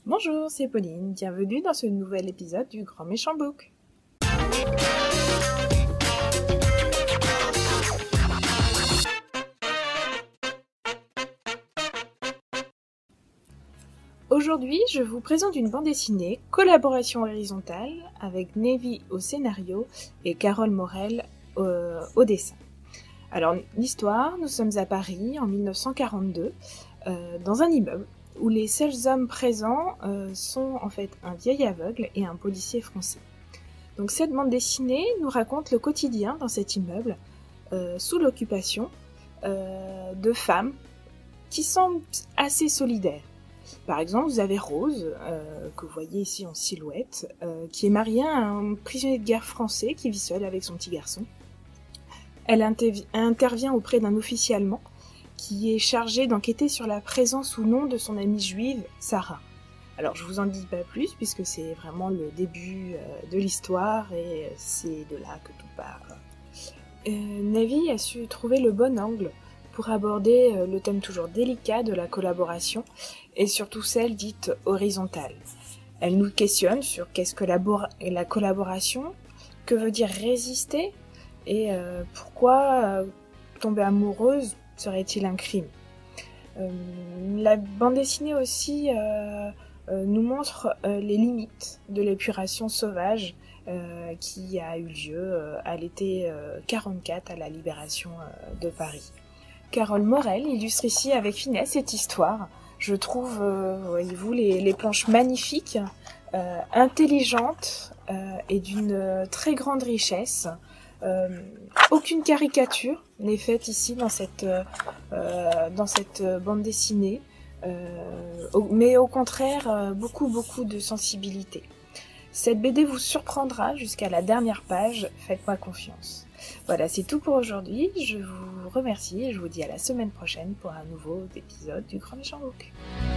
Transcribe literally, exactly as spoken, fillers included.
Bonjour, c'est Pauline, bienvenue dans ce nouvel épisode du Grand Méchant Book. Aujourd'hui, je vous présente une bande dessinée, collaboration horizontale, avec Navy au scénario et Carole Morel euh, au dessin. Alors, l'histoire, nous sommes à Paris en mille neuf cent quarante-deux, euh, dans un immeuble, où les seuls hommes présents euh, sont en fait un vieil aveugle et un policier français. Donc cette bande dessinée nous raconte le quotidien dans cet immeuble, euh, sous l'occupation, euh, de femmes qui semblent assez solidaires. Par exemple, vous avez Rose, euh, que vous voyez ici en silhouette, euh, qui est mariée à un prisonnier de guerre français qui vit seul avec son petit garçon. Elle interv- intervient auprès d'un officier allemand qui est chargé d'enquêter sur la présence ou non de son amie juive, Sarah. Alors je vous en dis pas plus puisque c'est vraiment le début euh, de l'histoire et c'est de là que tout part. Euh, Navy a su trouver le bon angle pour aborder euh, le thème toujours délicat de la collaboration et surtout celle dite horizontale. Elle nous questionne sur qu'est-ce que la, bor- la collaboration, que veut dire résister et euh, pourquoi euh, tomber amoureuse serait-il un crime. Euh, la bande dessinée aussi euh, euh, nous montre euh, les limites de l'épuration sauvage euh, qui a eu lieu euh, à l'été euh, quarante-quatre à la libération euh, de Paris. Carole Morel illustre ici avec finesse cette histoire. Je trouve, euh, voyez-vous, les, les planches magnifiques, euh, intelligentes euh, et d'une euh, très grande richesse. Euh, aucune caricature n'est faite ici dans cette, euh, dans cette bande dessinée, euh, mais au contraire euh, beaucoup beaucoup de sensibilité. Cette B D vous surprendra jusqu'à la dernière page, faites-moi confiance. Voilà, c'est tout pour aujourd'hui, je vous remercie et je vous dis à la semaine prochaine pour un nouveau épisode du Grand Méchant Book.